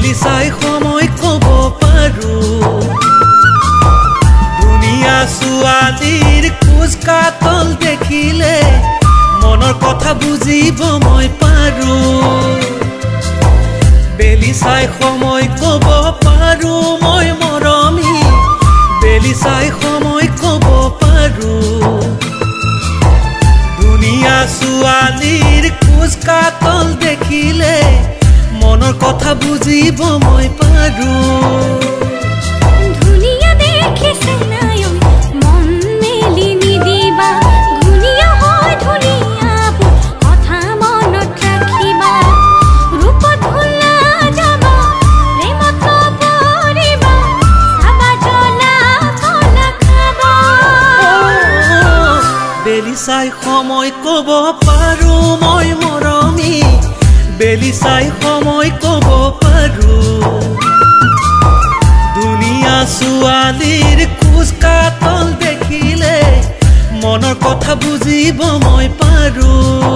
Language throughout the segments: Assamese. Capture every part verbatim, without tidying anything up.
বেলি চাই সময় কব পাৰো দুনিয়া ছোৱালীৰ কোজ কাতল দেখিলে মনৰ কথা বুজিব মই পাৰো বেলি চাই সময় কব পাৰো মই মৰমী বেলি চাই সময় কব পাৰো দুনিয়া ছোৱালীৰ কোজ কাতল দেখিলে মনৰ কথা বুজিব মই পাৰো ধুনিয়া দেখিছে নাই মন মেলি নিদিবা ধুনিয়া হয় ধুনিয়া কথা মনত ৰাখিবা ৰূপ ধুলা যাবা প্ৰেমত পৰিবা চাবা জ্বলা কলা খাবা বেলি চাই সময় কব পাৰো মই মৰমী বেলি চাই সময় কব পাৰো দুনিয়া ছোৱালীৰ কোজ কাতল দেখিলে মনৰ কথা বুজিব মই পাৰো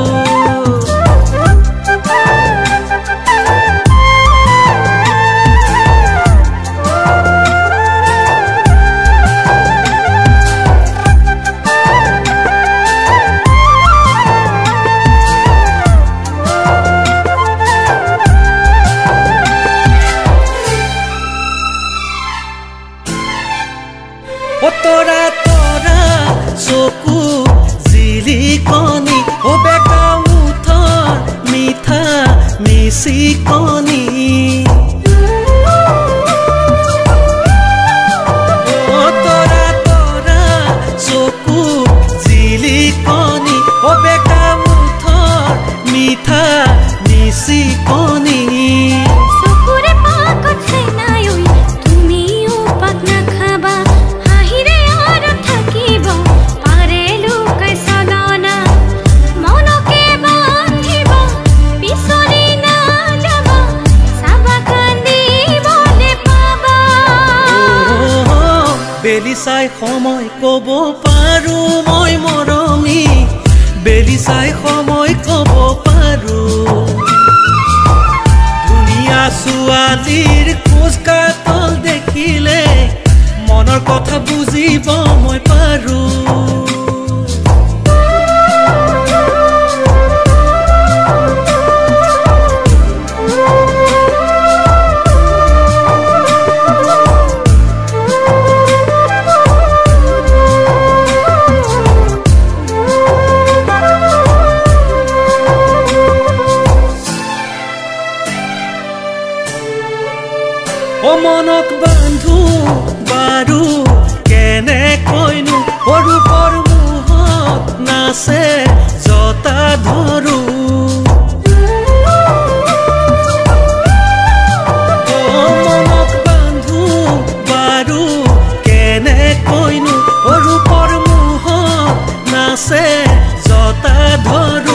তৰা তৰা চকু জিলিকনি ও বেকা উঠৰ মিঠা মিচিকনি তৰা তৰা চকু জিলিকনি ও বেকা উঠৰ মিঠা মিচিকনি চকুৰে পাকত চেনাই তুমিও পাক নাখাবা বেলি চাই সময় কব পাৰো মই মৰমী বেলি চাই সময় কব পাৰো দুনিয়া ছোৱালীৰ কোজ কাতল দেখিলে মনৰ কথা বুজিব মই পাৰো ও মনক বান্ধু বাৰো কেনে কইনো ৰূপৰ মুহত নাচে জতা ধৰো ও মনক বান্ধু বাৰো কেনে কইনো ৰূপৰ মুহত নাচে জতা ধৰো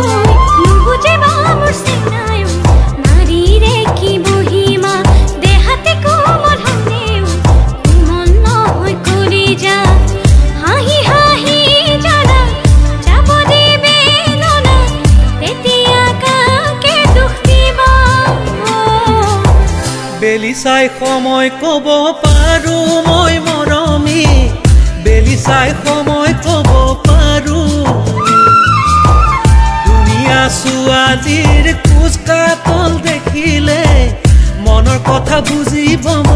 বেলি চাই সময় কব পাৰো মই মৰমী বেলি চাই সময় কব পাৰো দুনিয়া ছোৱালীৰ কোজ কাতল দেখিলে মনৰ কথা বুজিব